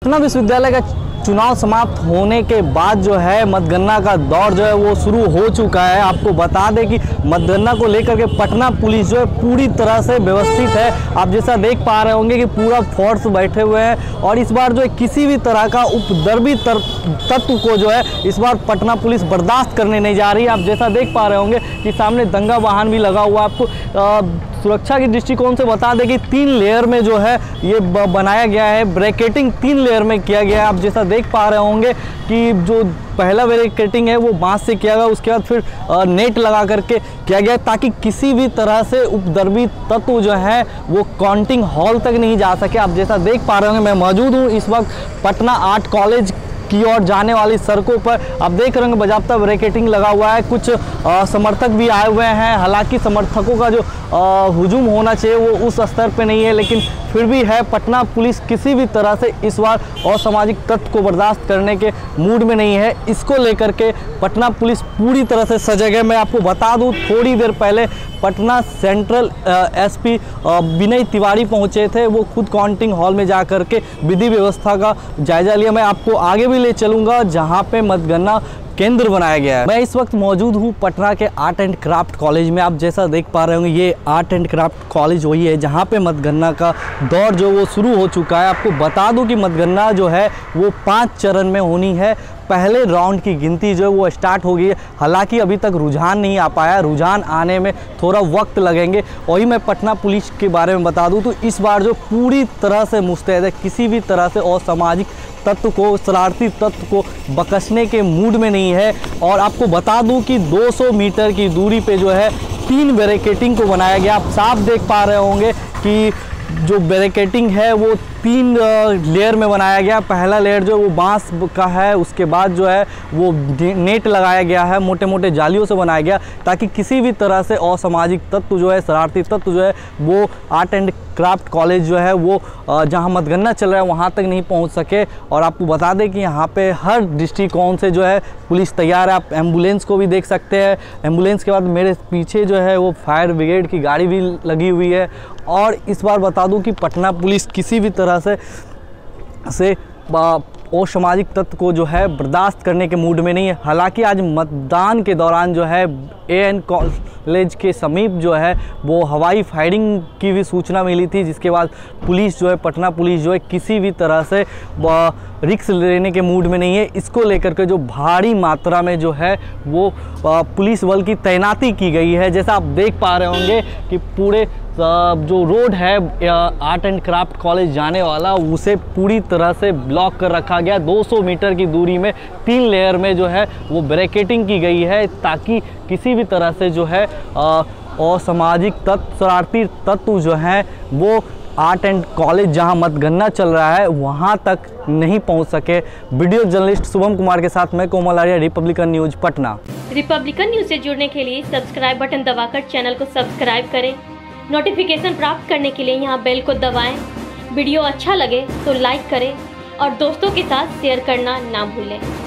पटना विश्वविद्यालय का चुनाव समाप्त होने के बाद जो है मतगणना का दौर जो है वो शुरू हो चुका है। आपको बता दें कि मतगणना को लेकर के पटना पुलिस जो है पूरी तरह से व्यवस्थित है। आप जैसा देख पा रहे होंगे कि पूरा फोर्स बैठे हुए हैं और इस बार जो है किसी भी तरह का उपद्रवी तत्व को जो है इस बार पटना पुलिस बर्दाश्त करने नहीं जा रही है। आप जैसा देख पा रहे होंगे कि सामने दंगा वाहन भी लगा हुआ है। आपको सुरक्षा के दृष्टिकोण से बता दें कि 3 लेयर में जो है ये बनाया गया है, ब्रैकेटिंग 3 लेयर में किया गया है। आप जैसा देख पा रहे होंगे कि जो पहला ब्रैकेटिंग है वो बांस से किया गया, उसके बाद फिर नेट लगा करके किया गया ताकि किसी भी तरह से उपद्रवी तत्व जो है वो काउंटिंग हॉल तक नहीं जा सके। आप जैसा देख पा रहे होंगे, मैं मौजूद हूँ इस वक्त पटना आर्ट कॉलेज की ओर जाने वाली सड़कों पर। आप देख रहे होंगे बाजाप्ता ब्रैकेटिंग लगा हुआ है। कुछ समर्थक भी आए हुए हैं। हालांकि समर्थकों का जो हुजूम होना चाहिए वो उस स्तर पे नहीं है, लेकिन फिर भी है। पटना पुलिस किसी भी तरह से इस बार असामाजिक तत्व को बर्दाश्त करने के मूड में नहीं है। इसको लेकर के पटना पुलिस पूरी तरह से सजग है। मैं आपको बता दूं, थोड़ी देर पहले पटना सेंट्रल एसपी विनय तिवारी पहुंचे थे। वो खुद काउंटिंग हॉल में जा कर के विधि व्यवस्था का जायजा लिया। मैं आपको आगे भी ले चलूँगा जहाँ पे मतगणना केंद्र बनाया गया है। मैं इस वक्त मौजूद हूँ पटना के आर्ट एंड क्राफ्ट कॉलेज में। आप जैसा देख पा रहे होंगे ये आर्ट एंड क्राफ्ट कॉलेज वही है जहाँ पे मतगणना का दौर जो वो शुरू हो चुका है। आपको बता दूं कि मतगणना जो है वो 5 चरण में होनी है। पहले राउंड की गिनती जो है वो स्टार्ट हो गई है। हालांकि अभी तक रुझान नहीं आ पाया, रुझान आने में थोड़ा वक्त लगेंगे। वही मैं पटना पुलिस के बारे में बता दूं तो इस बार जो पूरी तरह से मुस्तैद है, किसी भी तरह से असामाजिक तत्व को, शरारती तत्व को बख्शने के मूड में नहीं है। और आपको बता दूं कि 200 मीटर की दूरी पे जो है 3 बैरिकेडिंग को बनाया गया। आप साफ देख पा रहे होंगे कि जो बैरिकेडिंग है वो 3 लेयर में बनाया गया। पहला लेयर जो वो बांस का है, उसके बाद जो है वो नेट लगाया गया है, मोटे मोटे जालियों से बनाया गया ताकि किसी भी तरह से असामाजिक तत्व जो है, शरारती तत्व जो है वो आर्ट एंड क्राफ्ट कॉलेज जो है वो जहां मतगणना चल रहा है वहां तक नहीं पहुंच सके। और आपको बता दें कि यहाँ पे हर दृष्टिकोण से जो है पुलिस तैयार है। आप एम्बुलेंस को भी देख सकते हैं। एम्बुलेंस के बाद मेरे पीछे जो है वो फायर ब्रिगेड की गाड़ी भी लगी हुई है। और इस बार बता दूं कि पटना पुलिस किसी भी तरह से असामाजिक तत्व को जो है बर्दाश्त करने के मूड में नहीं है। हालांकि आज मतदान के दौरान जो है एएन कॉलेज के समीप जो है वो हवाई फायरिंग की भी सूचना मिली थी, जिसके बाद पुलिस जो है, पटना पुलिस जो है किसी भी तरह से रिस्क लेने के मूड में नहीं है। इसको लेकर के जो भारी मात्रा में जो है वो पुलिस बल की तैनाती की गई है। जैसा आप देख पा रहे होंगे कि पूरे जो रोड है आर्ट एंड क्राफ्ट कॉलेज जाने वाला उसे पूरी तरह से ब्लॉक कर रखा गया। 200 मीटर की दूरी में 3 लेयर में जो है वो ब्रैकेटिंग की गई है ताकि किसी भी तरह से जो है असामाजिक तत्व, शरारती तत्व जो हैं वो आर्ट एंड कॉलेज जहां मतगणना चल रहा है वहां तक नहीं पहुंच सके। वीडियो जर्नलिस्ट शुभम कुमार के साथ मैं Komal Arya, republican news Patna. Republican news से जुड़ने के लिए सब्सक्राइब बटन दबाकर चैनल को सब्सक्राइब करें। नोटिफिकेशन प्राप्त करने के लिए यहाँ बेल को दबाएं। वीडियो अच्छा लगे तो लाइक करें और दोस्तों के साथ शेयर करना ना भूलें।